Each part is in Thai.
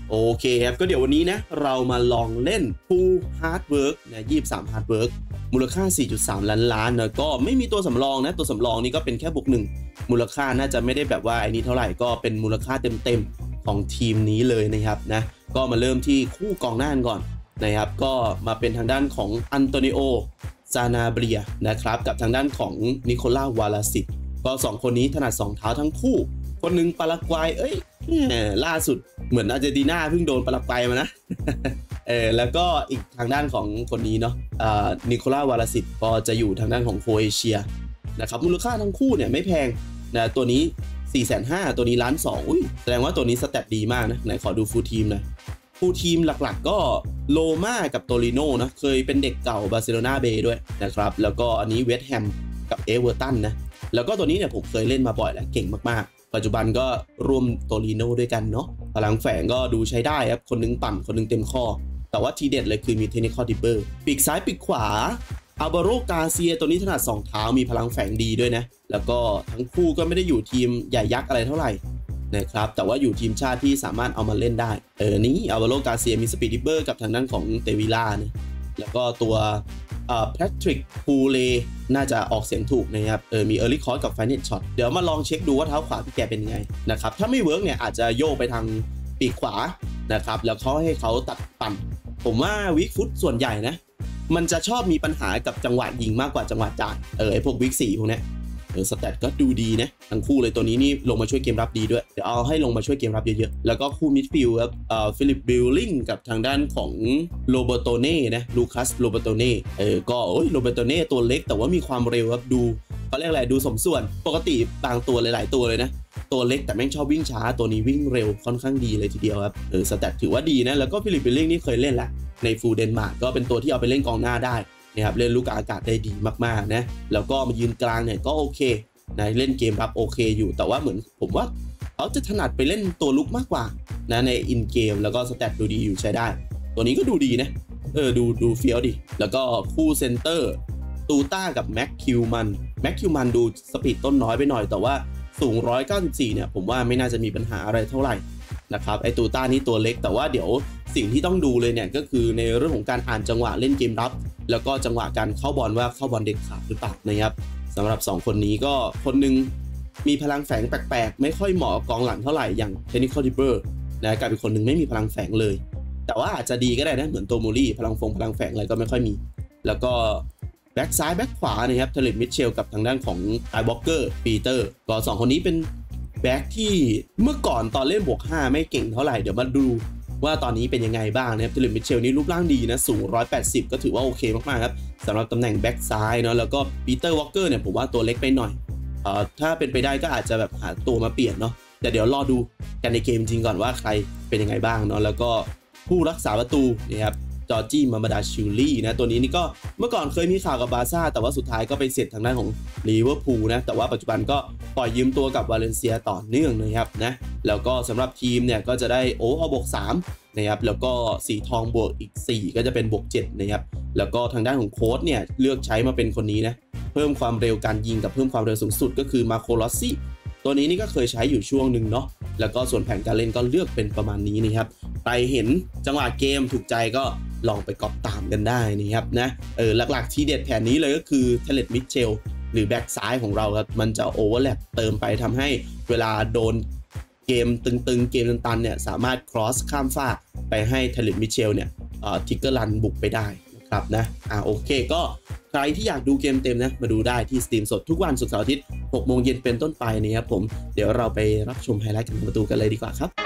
โอเคครับก็เดี๋ยววันนี้นะเรามาลองเล่น Full Hard Work นะ23 Hard Work มูลค่า 4.3 ล้านนะก็ไม่มีตัวสำรองนะตัวสำรองนี่ก็เป็นแค่บวก1มูลค่าน่าจะไม่ได้แบบว่าไอ้นี้เท่าไหร่ก็เป็นมูลค่าเต็มๆของทีมนี้เลยนะครับนะก็มาเริ่มที่คู่กองหน้าก่อนนะครับก็มาเป็นทางด้านของอันโตนิโอซานาเบรียนะครับกับทางด้านของนิโคล่าวาลาซิตก็2คนนี้ถนัด2เท้าทั้งคู่คนหนึ่งปารากวัยล่าสุดเหมือนอาร์เจนตินาเพิ่งโดนปารากวัยมานะแล้วก็อีกทางด้านของคนนี้เนาะนิโคล่าวาลาซิตก็จะอยู่ทางด้านของโครเอเชียนะครับมูลค่าทั้งคู่เนี่ยไม่แพงนะตัวนี้ 450,000 ตัวนี้1,200,000แสดงว่าตัวนี้สแตทดีมากนะไหนขอดูฟูลทีมหน่อยฟูลทีมหลักๆก็โลมากับโตริโน่นะเคยเป็นเด็กเก่าบาร์เซโลนาเบย์ด้วยนะครับแล้วก็อันนี้เวสต์แฮมกับเอเวอร์ตันนะแล้วก็ตัวนี้เนี่ยผมเคยเล่นมาบ่อยแหละเก่งมากๆปัจจุบันก็ร่วมโตริโน่ด้วยกันเนาะพลังแฝงก็ดูใช้ได้ครับคนนึงปั่นคนนึงเต็มข้อแต่ว่าทีเด็ดเลยคือมีเทคนิคอลดิบเบอร์ปีกซ้ายปีกขวาอัลวาโรกาเซียตัวนี้ถนัด2เท้ามีพลังแฝงดีด้วยนะแล้วก็ทั้งคู่ก็ไม่ได้อยู่ทีมใหญ่ยักษ์อะไรเท่าไหร่นะครับแต่ว่าอยู่ทีมชาติที่สามารถเอามาเล่นได้นี้อัลวาโรกาเซียมีสปีดดิบเบอร์กับทางด้านของเตวิล่าเนี่ยแล้วก็ตัวแพทริกพูเลน่าจะออกเสียงถูกนะครับมีเออร์ลี่คอร์สกับไฟเนตช็อตเดี๋ยวมาลองเช็คดูว่าเท้าขวาพี่แกเป็นยังไงนะครับถ้าไม่เวิร์กเนี่ยอาจจะโยกไปทางปีกขวานะครับแล้วเขาให้เขาตัดปั่นผมว่าวิกฟุตส่วนใหญ่นะมันจะชอบมีปัญหากับจังหวะยิงมากกว่าจังหวะจ่ายไอพวกวิก4พวกนี้สแตทก็ดูดีนะทั้งคู่เลยตัวนี้นี่ลงมาช่วยเกมรับดีด้วยเดี๋ยวเอาให้ลงมาช่วยเกมรับเยอะๆแล้วก็คู่มิดฟิลด์ครับฟิลิปบิลลิงกับทางด้านของโรเบโตเน่นะลูคัสโรเบโตเน่ก็โรเบโตเน่ตัวเล็กแต่ว่ามีความเร็วครับดูเขาเรียกอะไรดูสมส่วนปกติบางตัวหลายๆตัวเลยนะตัวเล็กแต่แม่งชอบวิ่งช้าตัวนี้วิ่งเร็วค่อนข้างดีเลยทีเดียวครับสแตทถือว่าดีนะแล้วก็ฟิลิปบิลลิงนี่เคยเล่นแล้วในฟูลเดนมาร์กก็เป็นตัวที่เอาไปเล่นกองหน้าได้นะครับเล่นลูกอากาศได้ดีมากๆนะแล้วก็มายืนกลางเนี่ยก็โอเคนะเล่นเกมรับโอเคอยู่แต่ว่าเหมือนผมว่าเขาจะถนัดไปเล่นตัวลุกมากกว่านะในอินเกมแล้วก็สแตทดูดีอยู่ใช้ได้ตัวนี้ก็ดูดีนะดูเฟี้ยวดิแล้วก็คู่เซนเตอร์ตูต้ากับแม็กคิวมันดูสปีดต้นน้อยไปหน่อยแต่ว่าสูง194เนี่ยผมว่าไม่น่าจะมีปัญหาอะไรเท่าไหร่นะครับไอตูต้านี่ตัวเล็กแต่ว่าเดี๋ยวสิ่งที่ต้องดูเลยเนี่ยก็คือในเรื่องของการอ่านจังหวะเล่นเกมรับแล้วก็จังหวะการเข้าบอลว่าเข้าบอลเด็ดขาดหรือเปล่านะครับสำหรับ2คนนี้ก็คนนึงมีพลังแฝงแปลกๆไม่ค่อยเหมาะกองหลังเท่าไหร่อย่างเทคนิคอลดิเบอร์นะกับอีกคนนึงไม่มีพลังแฝงเลยแต่ว่าอาจจะดีก็ได้นะเหมือนโตโมรี่พลังแฝงอะไรก็ไม่ค่อยมีแล้วก็แบ็กซ้ายแบ็กขวานะครับเทเลตมิเชลกับทางด้านของไอบล็อกเกอร์ปีเตอร์ก็2คนนี้เป็นแบ็กที่เมื่อก่อนตอนเล่นบวก5ไม่เก่งเท่าไหร่เดี๋ยวมาดูว่าตอนนี้เป็นยังไงบ้างนะครับเทเลตมิเชลนี่รูปร่างดีนะสูง180ก็ถือว่าโอเคมากๆครับสำหรับตำแหน่งแบ็กซ้ายเนาะแล้วก็ปีเตอร์วอลเกอร์เนี่ยผมว่าตัวเล็กไปหน่อยถ้าเป็นไปได้ก็อาจจะแบบหาตัวมาเปลี่ยนเนาะแต่เดี๋ยวรอดูกันในเกมจริงก่อนว่าใครเป็นยังไงบ้างเนาะแล้วก็ผู้รักษาประตูนะครับจอร์จี้มามาดาชิลลี่นะตัวนี้นี่ก็เมื่อก่อนเคยมีข่าวกับบาร์ซ่าแต่ว่าสุดท้ายก็ไปเสร็จทางด้านของลิเวอร์พูลนะแต่ว่าปัจจุบันก็ปล่อยยืมตัวกับวาเลนเซียต่อเนื่องนะครับนะแล้วก็สำหรับทีมเนี่ยก็จะได้เอาบวก3นะครับแล้วก็สีทองบวกอีก4ก็จะเป็นบวก7นะครับแล้วก็ทางด้านของโค้ชเนี่ยเลือกใช้มาเป็นคนนี้นะเพิ่มความเร็วการยิงกับเพิ่มความเร็วสูงสุดก็คือมาโคลอสซี่ตัวนี้นี่ก็เคยใช้อยู่ช่วงหนึ่งเนาะแล้วก็ส่วนแผนการเล่นก็เลือกเป็นประมาณนี้นะครับไปเห็นจังหวะเกมถูกใจก็ลองไปก๊อปตามกันได้นะครับนะหลักๆที่เด็ดแผนนี้เลยก็คือเทเลตมิเชลหรือแบ็กซ้ายของเราครับมันจะโอเวอร์แลปเติมไปทำให้เวลาโดนเกมตึงๆเกมตันๆเนี่ยสามารถ cross ข้ามฟากไปให้เทเลตมิเชลเนี่ยทิกเกอร์รันบุกไปได้นะครับนะโอเคก็ใครที่อยากดูเกมเต็มนะมาดูได้ที่สตรีมสดทุกวันศุกร์เสาร์อาทิตย์ 6 โมงเย็นเป็นต้นไปนะครับผมเดี๋ยวเราไปรับชมไฮไลท์กันประตูกันเลยดีกว่าครับ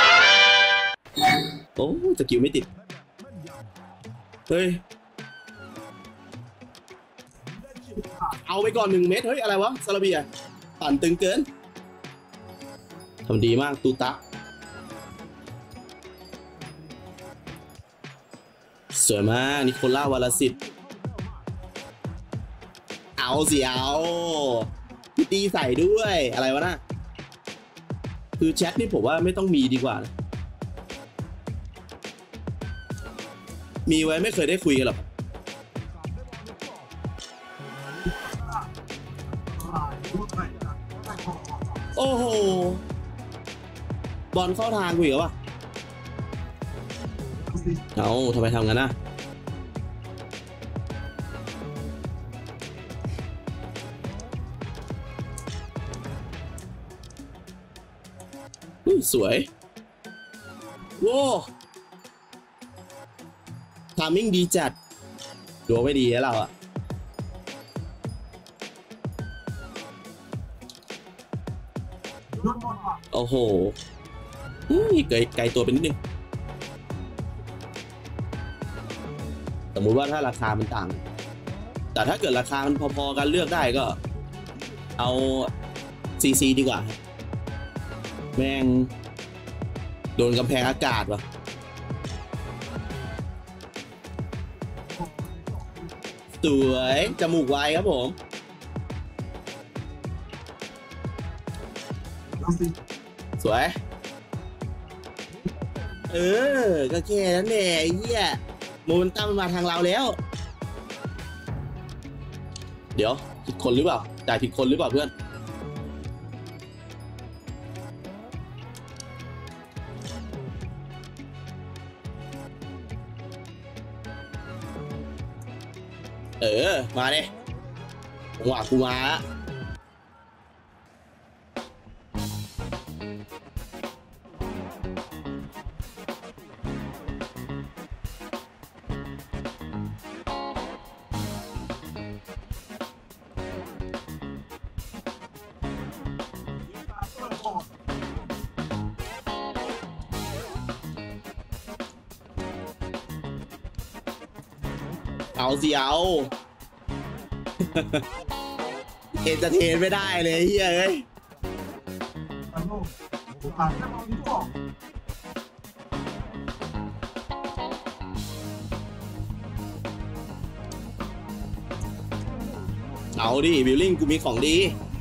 โอ้สกิลไม่ติดเฮ้ยเอาไปก่อน1 เม็ดเฮ้ยอะไรวะซาลาเบียปั่นตึงเกินทำดีมากตูตะสวยมากนิโคล่าวาลาซิตเอาสิเอาตีใส่ด้วยอะไรวะน่ะคือแชทนี่ผมว่าไม่ต้องมีดีกว่านะมีไว้ไม่เคยได้คุยกันหรอกโอ้โหบอลเข้าทางกูอีกแล้ววะเอาทำไมทำงั้นนะสวยโว้ทามิ่งดีจัดดูไม่ดีแล้วเราอะโอ้โหไกลตัวไปนิดนึงสมมุติว่าถ้าราคามันต่างแต่ถ้าเกิดราคามันพอๆกันเลือกได้ก็เอา CC ดีกว่าแม่งโดนกำแพงอากาศวะสวยจมูกไวครับผมสวยก็แค่นั้นแหละไอ้เหี้ยโมเมนตัมมาทางเราแล้วเดี๋ยวผิดคนหรือเปล่าจ่ายผิดคนหรือเปล่าเพื่อนมาดิผมว่ากูมาละเอาสิเอาเอนเตอร์เทนไม่ได้เลยเฮ้ยเอาดิบิลลิ่งกูมีของดี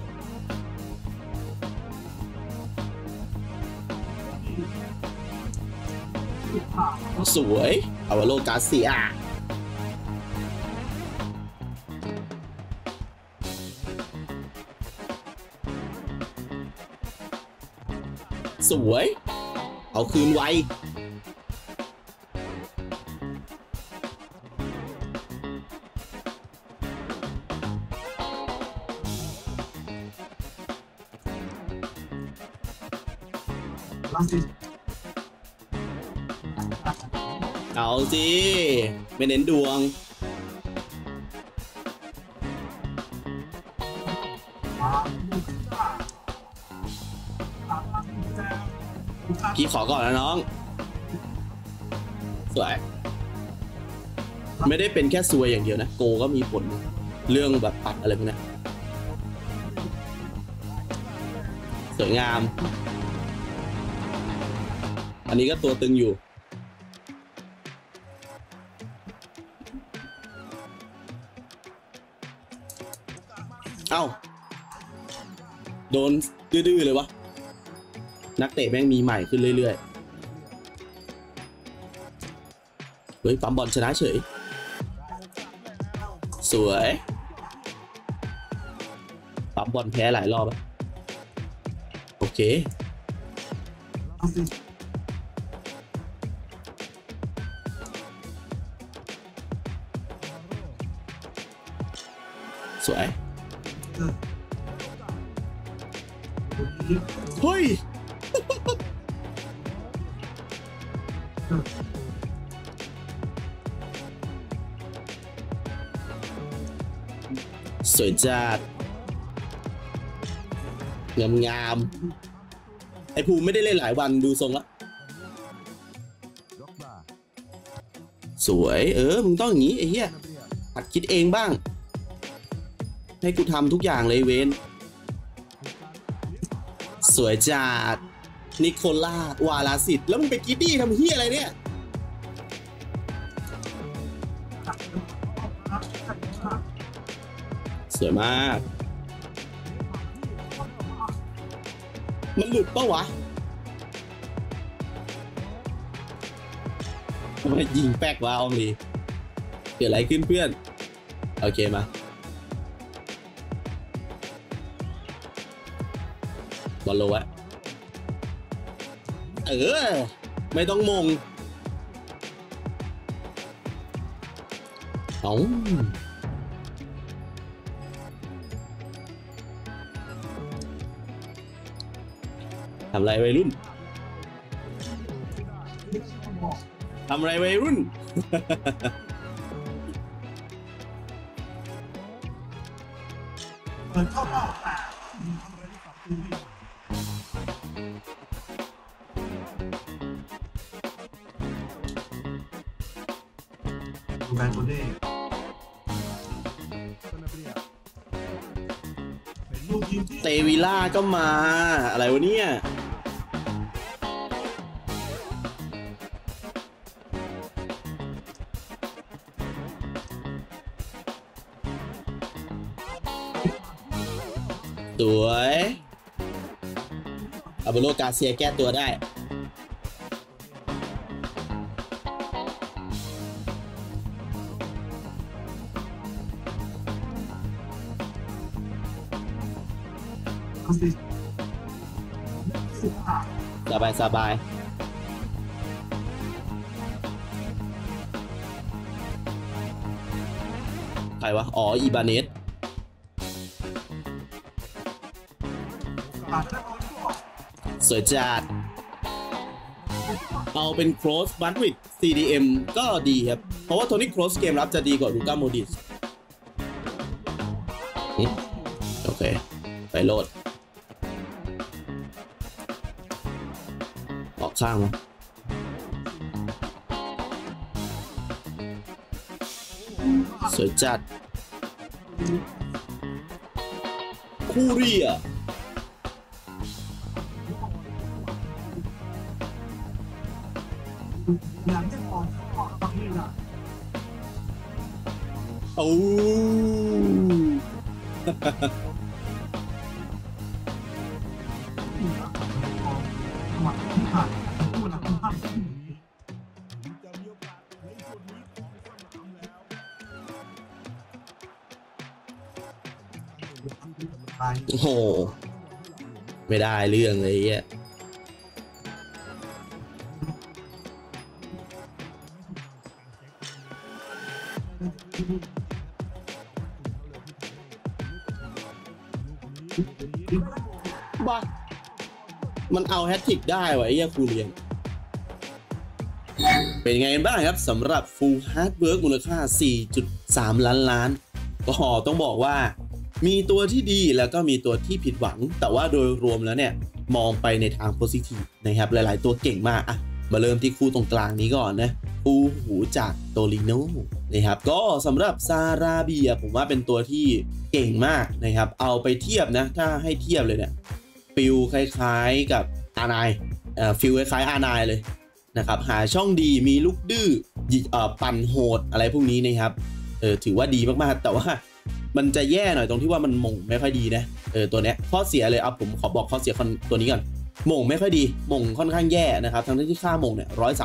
สวยเอาวาโลกาเซียสวยเอาคืนไวเอาสิไม่เน้นดวงพี่ขอก่อนนะน้องสวยไม่ได้เป็นแค่ซวยอย่างเดียวนะโกก็มีผลเรื่องแบบปัดอะไรพวกนี้สวยงามอันนี้ก็ตัวตึงอยู่เอ้าโดนดื้อๆเลยวะนักเตะแม่งมีใหม่ขึ้นเรื่อยๆเฮ้ยปั๊มบอลชนะเฉยสวยปั๊มบอลแพ้หลายรอบแล้วโอเคสวยเฮ้ยสวยจัดงามไอ้ภูมิไม่ได้เล่นหลายวันดูทรงละสวยมึงต้องอย่างนี้ไอ้เหี้ยหัดคิดเองบ้างให้กูทำทุกอย่างเลยเวนสวยจัดนิโคล่าวาลาสิตแล้วมึงไปกิดดี้ทำเหี้ยอะไรเนี่ยสวยมากมันหลุดปะวะมันยิงแป๊กวะอองลีเกิดอะไรขึ้นเพื่อนโอเคมาบอลโลวะไม่ต้องมงเอาทำไรวัยรุ่นทำไรวัยรุ่นเปิดเข้าเป้าดูแบนโคเด้เตวิล่าก็มาอะไรวะเนี่ยสวยอาเบโลกาเซียแก้ตัวได้สบายสบายใครวะอ๋ออีบาเนสสวยจัดเอาเป็นโครสบัตวิด CDM ก็ดีครับเพราะว่าโทนี่โครสเกมรับจะดีกว่าลูก้าโมดิสโอเคไปโหลดออกข้างมั้ยสวยจัดคูเรียโอ้โอ้โหไม่ได้เรื่องเลยอ่ะบ้ามันเอาแฮตทริกได้วะไอ้คูเรียนเป็นไงบ้างครับสำหรับ Full Hard Work มูลค่า 4.3 ล้าน ก็ต้องบอกว่ามีตัวที่ดีแล้วก็มีตัวที่ผิดหวังแต่ว่าโดยรวมแล้วเนี่ยมองไปในทางโพซิทีฟนะครับหลายๆตัวเก่งมากอ่ะมาเริ่มที่คู่ตรงกลางนี้ก่อนนะคู่หูจากโตลิโนนะครับก็สำหรับซาราเบียผมว่าเป็นตัวที่เก่งมากนะครับเอาไปเทียบนะถ้าให้เทียบเลยเนี่ยฟิลคล้ายๆกับอาร์ไนฟิลคล้ายๆอาร์ไนเลยนะครับหาช่องดีมีลูกดื้อปั่นโหดอะไรพวกนี้นะครับถือว่าดีมากๆแต่ว่ามันจะแย่หน่อยตรงที่ว่ามันมงไม่ค่อยดีนะตัวเนี้ยข้อเสียเลยเอาผมขอบอกข้อเสียตัวนี้ก่อนมงไม่ค่อยดีมงค่อนข้างแย่นะครับทั้งที่ค่ามงเนี่ย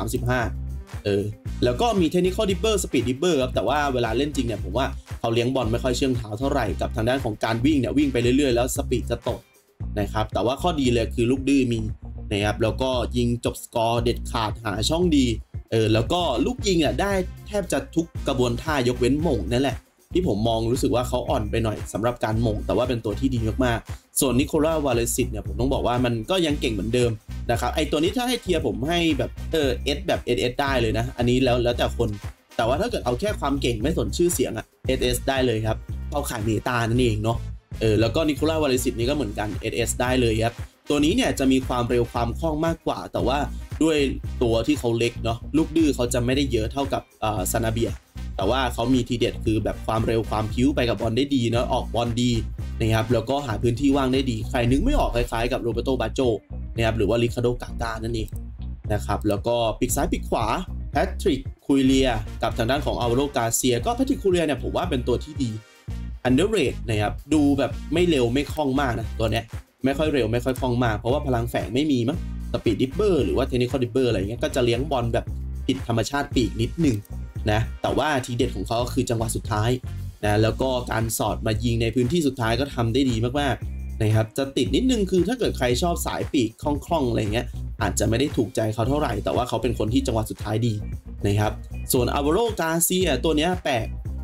135แล้วก็มีเทคนิคอลดิปเปอร์สปีดดิปเปอร์ครับแต่ว่าเวลาเล่นจริงเนี่ยผมว่าเขาเลี้ยงบอลไม่ค่อยเชื่องเท้าเท่าไหร่กับทางด้านของการวิ่งเนี่ยวิ่งไปเรื่อยๆแล้วสปีดจะตกนะครับแต่ว่าข้อดีเลยคือลูกดื้อมีนะครับแล้วก็ยิงจบสกอร์เด็ดขาดหาช่องดีแล้วก็ลูกยิงอ่ะได้แทบจะทุกกระบวนท่ายกเว้นมงนั่นแหละที่ผมมองรู้สึกว่าเขาอ่อนไปหน่อยสำหรับการมงแต่ว่าเป็นตัวที่ดีมากๆส่วนนิโคล่าวาเลซิตเนี่ยผมต้องบอกว่ามันก็ยังเก่งเหมือนเดิมนะครับไอตัวนี้ถ้าให้เทียร์ผมให้แบบS แบบ SS ได้เลยนะอันนี้แล้วแต่คนแต่ว่าถ้าเกิดเอาแค่ความเก่งไม่สนชื่อเสียงอะ SS ได้เลยครับเอาขายเมตานั่นเองเนาะแล้วก็นิโคล่าวาเลซิตนี่ก็เหมือนกัน SS ได้เลยครับตัวนี้เนี่ยจะมีความเร็วความคล่องมากกว่าแต่ว่าด้วยตัวที่เขาเล็กเนาะลูกดื้อเขาจะไม่ได้เยอะเท่ากับซานาเบียแต่ว่าเขามีทีเด็ดคือแบบความเร็วความพิ้วไปกับบอลได้ดีเนาะออกบอลดีนะครับแล้วก็หาพื้นที่ว่างได้ดีใครนึกไม่ออกคล้ายๆกับโรเบโตบาโจนะครับหรือว่าริคาร์โดกาก้านั่นเองนะครับแล้วก็ปีกซ้ายปีกขวาแพทริกคุยเลียกับทางด้านของอัลวาโรกาเซียก็แพทริกคุยเลียเนี่ยผมว่าเป็นตัวที่ดีอันเดอร์เรทนะครับดูแบบไม่เร็วไม่คล่องมากนะตัวเนี้ยไม่ค่อยเร็วไม่ค่อยคล่องมากเพราะว่าพลังแฝงไม่มีมั้งสปีดดิปเปอร์หรือว่าเทคนิคอลดิปเปอร์อะไรเงี้ยก็จะเลี้ยงบอลแบบผิดธรรมชาติปีกนิดนึงนะแต่ว่าทีเด็ดของเขาก็คือจังหวะสุดท้ายนะแล้วก็การสอดมายิงในพื้นที่สุดท้ายก็ทำได้ดีมากๆนะครับจะติดนิดนึงคือถ้าเกิดใครชอบสายปีกคล่องๆอะไรเงี้ยอาจจะไม่ได้ถูกใจเขาเท่าไหร่แต่ว่าเขาเป็นคนที่จังหวะสุดท้ายดีนะครับส่วนอัลวาโรกาเซียตัวนี้แปลก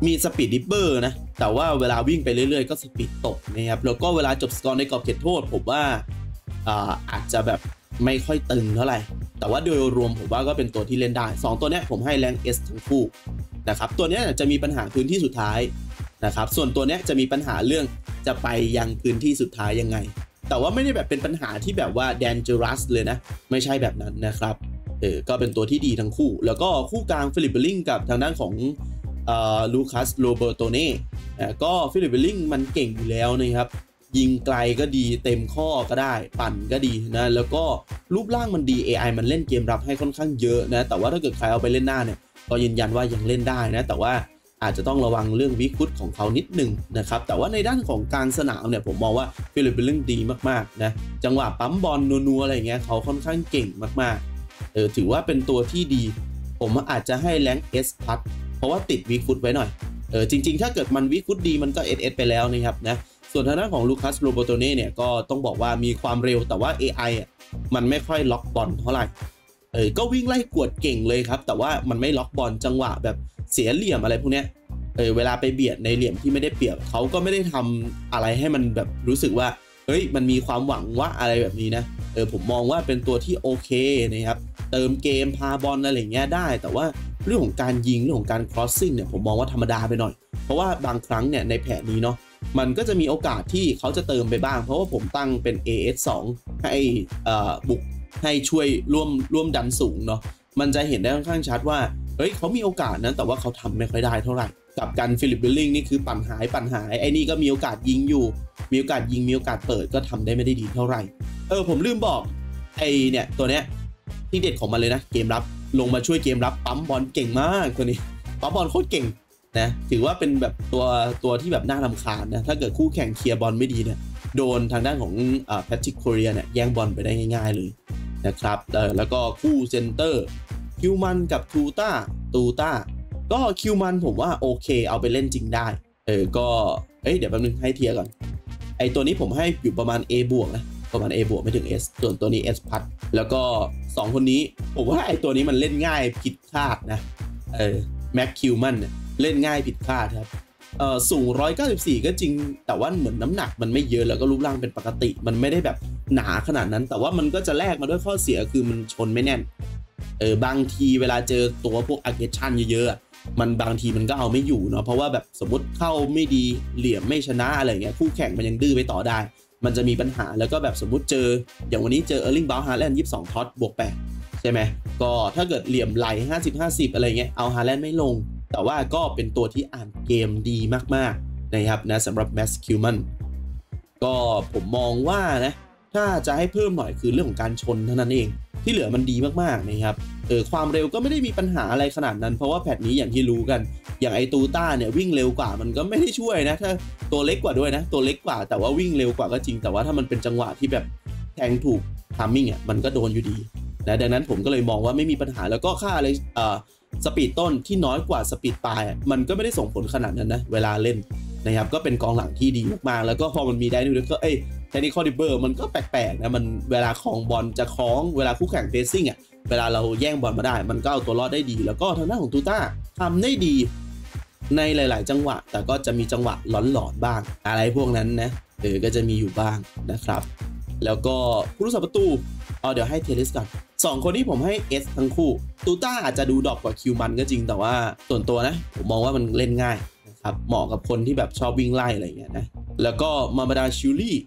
มีสปีดดิปเปอร์นะแต่ว่าเวลาวิ่งไปเรื่อยๆก็สปีดตกนะครับแล้วก็เวลาจบสกอร์ในกรอบเขตโทษผมว่าอาจจะแบบไม่ค่อยตึงเท่าไหร่แต่ว่าโดยรวมผมว่าก็เป็นตัวที่เล่นได้2ตัวนี้ผมให้แรง S ทั้งคู่นะครับตัวนี้จะมีปัญหาพื้นที่สุดท้ายนะครับส่วนตัวนี้จะมีปัญหาเรื่องจะไปยังพื้นที่สุดท้ายยังไงแต่ว่าไม่ได้แบบเป็นปัญหาที่แบบว่า dangerous เลยนะไม่ใช่แบบนั้นนะครับก็เป็นตัวที่ดีทั้งคู่แล้วก็คู่กลางฟิลิป เบลลิงกับทางด้านของลูคัสโรเบโตเน่ก็ฟิลิป เบลลิงมันเก่งอยู่แล้วนะครับยิงไกลก็ดีเต็มข้อก็ได้ปั่นก็ดีนะแล้วก็รูปร่างมันดี AI มันเล่นเกมรับให้ค่อนข้างเยอะนะแต่ว่าถ้าเกิดใครเอาไปเล่นหน้าเนี่ยก็ยืนยันว่ายังเล่นได้นะแต่ว่าอาจจะต้องระวังเรื่องวิกฟุตของเขานิดนึงนะครับแต่ว่าในด้านของกลางสนามเนี่ยผมมองว่าฟิลิป เบลลิงดีมากๆนะจังหวะปั๊มบอลนัวๆอะไรเงี้ยเขาค่อนข้างเก่งมากๆถือว่าเป็นตัวที่ดีผมอาจจะให้แรง S+ เพราะว่าติดวิกฟุตไว้หน่อยจริงๆถ้าเกิดมันวิกฟุตดีมันก็ SS ไปแล้วนะครับนะส่วนทางด้านของลูคัสโรโบโตเน่เนี่ยก็ต้องบอกว่ามีความเร็วแต่ว่า AI มันไม่ค่อยล็อกบอลเท่าไหร่ก็วิ่งไล่กวดเก่งเลยครับแต่ว่ามันไม่ล็อกบอลจังหวะแบบเสียเหลี่ยมอะไรพวกเนี้ยเวลาไปเบียดในเหลี่ยมที่ไม่ได้เปรียบเขาก็ไม่ได้ทำอะไรให้มันแบบรู้สึกว่าเฮ้ยมันมีความหวังว่าอะไรแบบนี้นะผมมองว่าเป็นตัวที่โอเคนะครับเติมเกมพาบอลอะไรอย่างเงี้ยได้แต่ว่าเรื่องของการยิงเรื่องของการ crossing เนี่ยผมมองว่าธรรมดาไปหน่อยเพราะว่าบางครั้งเนี่ยในแผนนี้เนาะมันก็จะมีโอกาสที่เขาจะเติมไปบ้างเพราะว่าผมตั้งเป็น AS2 ให้บุกให้ช่วยร่วมดันสูงเนาะมันจะเห็นได้ค่อนข้างชัดว่าเฮ้ยเขามีโอกาสนะแต่ว่าเขาทำไม่ค่อยได้เท่าไหร่กับกันฟิลิป เบลลิงนี่คือปั่นหายไอ้นี่ก็มีโอกาสยิงอยู่มีโอกาสยิงมีโอกาสเปิดก็ทำได้ไม่ได้ดีเท่าไหร่ผมลืมบอกไอ้เนี่ยตัวเนี้ยที่เด็ดของมันเลยนะเกมรับลงมาช่วยเกมรับปั๊มบอลเก่งมากตัวนี้ปั๊มบอลโคตรเก่งนะถือว่าเป็นแบบตัวที่แบบน่ารำคาญนะถ้าเกิดคู่แข่งเคลียร์บอลไม่ดีเนี่ยโดนทางด้านของแพทริกโคเรียเนี่ยแย่งบอลไปได้ง่ายๆเลยนะครับแล้วก็คู่เซนเตอร์คิวมันกับตูต้าก็คิวมันผมว่าโอเคเอาไปเล่นจริงได้ก็เดี๋ยวแป๊บนึงให้เทียร์ก่อนไอตัวนี้ผมให้อยู่ประมาณ A บวกนะประมาณ A บวกไม่ถึง S ส่วนตัวนี้ S+ แล้วก็2คนนี้ผมว่าไอตัวนี้มันเล่นง่ายผิดคาดนะแม็กคิวมันเนี่ยเล่นง่ายผิดคาดครับสูง194ก็จริงแต่ว่าเหมือนน้ำหนักมันไม่เยอะแล้วก็รูปร่างเป็นปกติมันไม่ได้แบบหนาขนาดนั้นแต่ว่ามันก็จะแลกมาด้วยข้อเสียคือมันชนไม่แน่นบางทีเวลาเจอตัวพวกอาร์เกชันเยอะๆมันบางทีมันก็เอาไม่อยู่เนาะเพราะว่าแบบสมมติเข้าไม่ดีเหลี่ยมไม่ชนะอะไรเงี้ยคู่แข่งมันยังดื้อไปต่อได้มันจะมีปัญหาแล้วก็แบบสมมติเจออย่างวันนี้เจอเออร์ลิง บราวน์ ฮาแลนด์22ท็อตบวก8ใช่ไหมก็ถ้าเกิดเหลี่ยมไหล50-50อะไรเงี้ยเอาฮาแลนด์ไม่ลงแต่ว่าก็เป็นตัวที่อ่านเกมดีมากๆนะครับนะสำหรับแมสคิวมันก็ผมมองว่านะถ้าจะให้เพิ่มหน่อยคือเรื่องของการชนเท่านั้นเองที่เหลือมันดีมากๆนะครับความเร็วก็ไม่ได้มีปัญหาอะไรขนาดนั้นเพราะว่าแพทนี้อย่างที่รู้กันอย่างไอตูต้าเนี่ยวิ่งเร็วกว่ามันก็ไม่ได้ช่วยนะถ้าตัวเล็กกว่าด้วยนะตัวเล็กกว่าแต่ว่าวิ่งเร็วกว่าก็จริงแต่ว่าถ้ามันเป็นจังหวะที่แบบแทงถูกทามมิ่งมันก็โดนอยู่ดีนะดังนั้นผมก็เลยมองว่าไม่มีปัญหาแล้วก็ค่าอะไรสปีดต้นที่น้อยกว่าสปีดปลายมันก็ไม่ได้ส่งผลขนาดนั้นนะเวลาเล่นนะครับก็เป็นกองหลังที่ดีมากๆแล้วก็พอมันมีได้ด้วยก็เทคนิคอลดิเบอร์มันก็แปลกๆนะมันเวลาครองบอลจะคล้องเวลาคู่แข่งเฟซซิ่งเวลาเราแย่งบอลมาได้มันก็เอาตัวรอดได้ดีแล้วก็ทางด้านของตูต้าทำได้ดีในหลายๆจังหวะแต่ก็จะมีจังหวะหลอนๆบ้างอะไรพวกนั้นนะก็จะมีอยู่บ้างนะครับแล้วก็ผู้รักษาประตูเดี๋ยวให้เทเลสก่อน2คนที่ผมให้ S ทั้งคู่ตูต้าอาจจะดูดรอปกว่าคิวมันก็จริงแต่ว่าส่วนตัวนะผมมองว่ามันเล่นง่ายนะครับเหมาะกับคนที่แบบชอบวิ่งไล่อะไรอย่างเงี้ยนะแล้วก็มาดาชิลลี่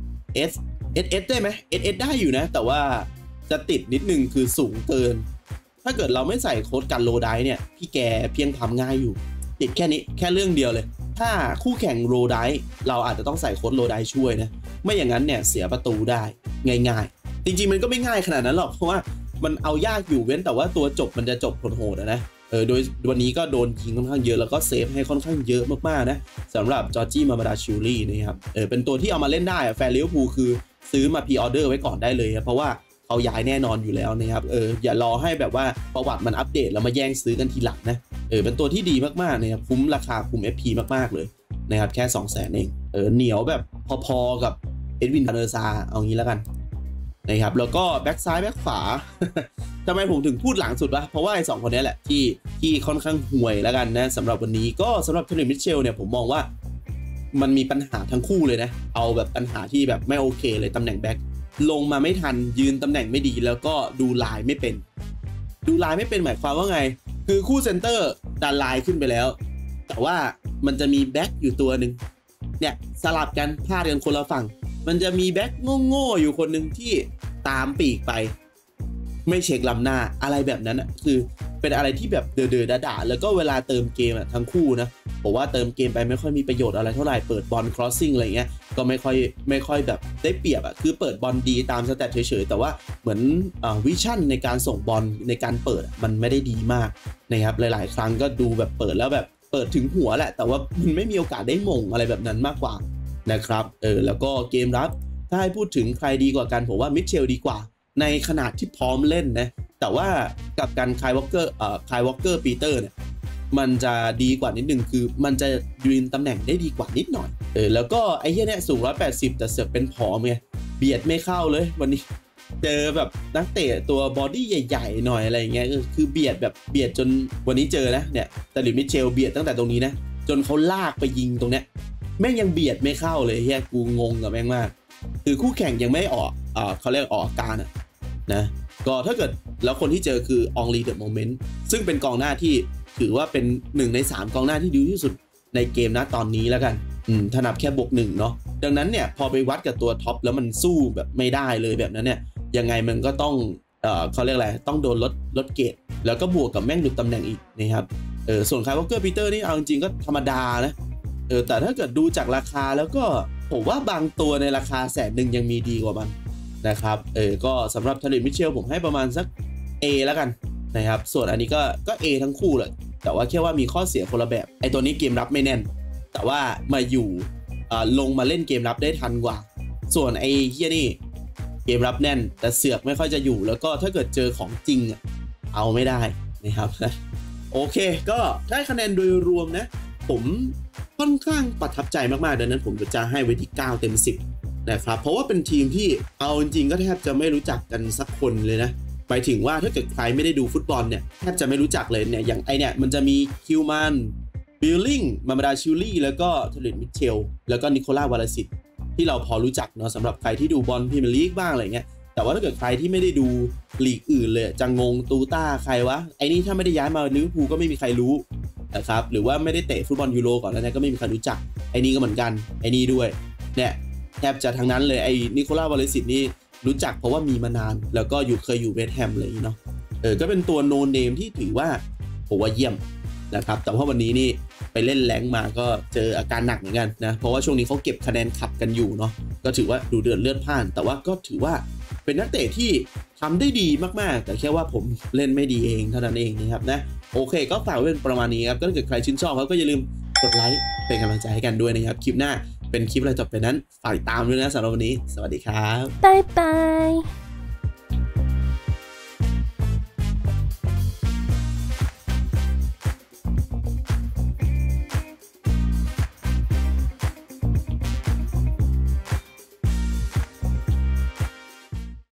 S ได้ไหม S ได้อยู่นะแต่ว่าจะติดนิดนึงคือสูงเกินถ้าเกิดเราไม่ใส่โค้ดกันโลไดเนี่ยพี่แกเพียงทำง่ายอยู่ติดแค่นี้แค่เรื่องเดียวเลยถ้าคู่แข่งโลไดเราอาจจะต้องใส่โค้ดโลไดช่วยนะไม่อย่างนั้นเนี่ยเสียประตูได้ง่ายๆจริงๆมันก็ไม่ง่ายขนาดนั้นหรอกเพราะว่ามันเอายากอยู่เว้นแต่ว่าตัวจบมันจะจบโหดๆนะโดยวันนี้ก็โดนยิงค่อนข้างเยอะแล้วก็เซฟให้ค่อนข้างเยอะมากๆนะสำหรับจอร์จี้มาดาชิลลี่นะครับเป็นตัวที่เอามาเล่นได้แฟนลิเวอร์พูลคือซื้อมาพรีออเดอร์ไว้ก่อนได้เลยเพราะว่าเขาย้ายแน่นอนอยู่แล้วนะครับอย่ารอให้แบบว่าประวัติมันอัปเดตแล้วมาแย่งซื้อกันทีหลังนะเป็นตัวที่ดีมากๆนะครับคุ้มราคาคุ้ม FP มากๆเลยนะครับแค่ 200,000 เองเหนียวแบบพอๆกับเอ็ดวิน วาเนอร์ซาเอางี้แล้วกันนะครับแล้วก็แบ็กซ้ายแบ็กขวาทำไมผมถึงพูดหลังสุดวะเพราะว่าไอ้2คนนี้แหละที่ค่อนข้างห่วยแล้วกันนะสำหรับวันนี้ก็สำหรับเทเลมิเชลเนี่ยผมมองว่ามันมีปัญหาทั้งคู่เลยนะเอาแบบปัญหาที่แบบไม่โอเคเลยตำแหน่งแบ็คลงมาไม่ทันยืนตำแหน่งไม่ดีแล้วก็ดูลายไม่เป็นหมายความว่าไงคือคู่เซนเตอร์ดันลายขึ้นไปแล้วแต่ว่ามันจะมีแบ็คอยู่ตัวหนึ่งเนี่ยสลับกันพลาดกันคนละฝั่งมันจะมีแบ็คโง่ๆอยู่คนหนึ่งที่ตามปีกไปไม่เช็คลำหน้าอะไรแบบนั้นอ่ะคือเป็นอะไรที่แบบเดือดด่าแล้วก็เวลาเติมเกมอ่ะทั้งคู่นะผมว่าเติมเกมไปไม่ค่อยมีประโยชน์อะไรเท่าไหร่เปิดบอล crossing อะไรเงี้ยก็ไม่ค่อยแบบได้เปรียบอ่ะคือเปิดบอลดีตามสแตทเฉยๆแต่ว่าเหมือนวิชั่นในการส่งบอลในการเปิดมันไม่ได้ดีมากนะครับหลายๆครั้งก็ดูแบบเปิดแล้วแบบเปิดถึงหัวแหละแต่ว่ามันไม่มีโอกาสได้มงอะไรแบบนั้นมากกว่านะครับแล้วก็เกมรับถ้าให้พูดถึงใครดีกว่ากันผมว่ามิเชลดีกว่าในขนาดที่พร้อมเล่นนะแต่ว่ากับการคายวอลเกอร์ปีเตอร์เนี่ยมันจะดีกว่านิดนึงคือมันจะยืนตำแหน่งได้ดีกว่านิดหน่อยแล้วก็ไอ้เหี้ยเนี่ยสูง180แต่เสือกเป็นผอมไงเบียดไม่เข้าเลยวันนี้เจอแบบนักเตะตัวบอดี้ใหญ่ๆหน่อยอะไรเงี้ยคือเบียดจนวันนี้เจอนะเนี่ยแต่ลิมิเชลเบียดตั้งแต่ตรงนี้นะจนเขาลากไปยิงตรงเนี้ยแม่งยังเบียดไม่เข้าเลยเฮียกูงงกับแม่งมากคือคู่แข่งยังไม่ออกเขาเรียกออกอาการนะก็ถ้าเกิดแล้วคนที่เจอคือองลีเดอะโมเมนต์ซึ่งเป็นกองหน้าที่ถือว่าเป็น1 ใน 3กองหน้าที่ดีที่สุดในเกมนะตอนนี้แล้วกันถ้านับแค่บวก1เนาะดังนั้นเนี่ยพอไปวัดกับตัวท็อปแล้วมันสู้แบบไม่ได้เลยแบบนั้นเนี่ยยังไงมันก็ต้องเขาเรียกอะไรต้องโดนลดเกรดแล้วก็บวกกับแม่งหลุดตำแหน่งอีกนะครับส่วนคายวอลเกอร์ปีเตอร์นี่เอาจริงๆก็ธรรมดานะแต่ถ้าเกิดดูจากราคาแล้วก็ผมว่าบางตัวในราคา100,000ยังมีดีกว่ามันนะครับก็สำหรับทาริมิเชลผมให้ประมาณสัก A แล้วกันนะครับส่วนอันนี้ก็ A ทั้งคู่เลยแต่ว่าแค่ว่ามีข้อเสียคนละแบบไอ้ตัวนี้เกมรับไม่แน่นแต่ว่ามาอยู่ลงมาเล่นเกมรับได้ทันกว่าส่วนไอ้เฮียนี่เกมรับแน่นแต่เสือกไม่ค่อยจะอยู่แล้วก็ถ้าเกิดเจอของจริงเอาไม่ได้นะครับโอเคก็ได้คะแนนโดยรวมนะผมค่อนข้างประทับใจมากๆดังนั้นผมจะให้ไว้ที่9 เต็ม 10นะครับเพราะว่าเป็นทีมที่เอาจริงๆก็แทบจะไม่รู้จักกันสักคนเลยนะหมายถึงว่าถ้าเกิดใครไม่ได้ดูฟุตบอลเนี่ยแทบจะไม่รู้จักเลยเนี่ยอย่างไอเนี่ยมันจะมีคิวมันบิลลิงมามาดาชิลลี่แล้วก็ทาริมิเชลแล้วก็นิโคล่าวาลาซิตที่เราพอรู้จักเนาะสำหรับใครที่ดูบอลพรีเมียร์ลีกบ้างอะไรเงี้ยแต่ว่าถ้าเกิดใครที่ไม่ได้ดูลีกอื่นเลยจะงงตูต้าใครวะไอ้นี่ถ้าไม่ได้ย้ายมาลิเวอร์พูลก็ไม่มีใครรู้นะครับหรือว่าไม่ได้เตะฟุตบอลยูโรก่อนแล้วนะก็ไม่มีใครรู้จักไอ้นี่ก็เหมือนกันไอ้นี่ด้วยเนี่ยแทบจะทั้งนั้นเลยไอ้นิโคล่าวาลาซิตนี่รู้จักเพราะว่ามีมานานแล้วก็เคยอยู่เวสต์แฮมเลยเนาะก็เป็นตัวโนเนมที่ถือว่าผมว่าเยี่ยมนะครับแต่ว่าวันนี้นี่ไปเล่นแรงมาก็เจออาการหนักเหมือนกันนะเพราะว่าช่วงนี้เขาเก็บคะแนนขับกันอยู่เนาะก็ถือว่าดูเดือดเลือดพล่านแต่ว่าก็ถือว่าเป็นนักเตะที่ทำได้ดีมากๆแต่แค่ว่าผมเล่นไม่ดีเองเท่านั้นเองนะครับนะโอเคก็ฝากไว้เป็นประมาณนี้ครับก็ถ้าเกิดใครชื่นชอบก็อย่าลืมกดไลค์เป็นกำลังใจให้กันด้วยนะครับคลิปหน้าเป็นคลิปอะไรต่อไปนั้นฝากติดตามด้วยนะสำหรับวันนี้สวัสดีครับ拜拜。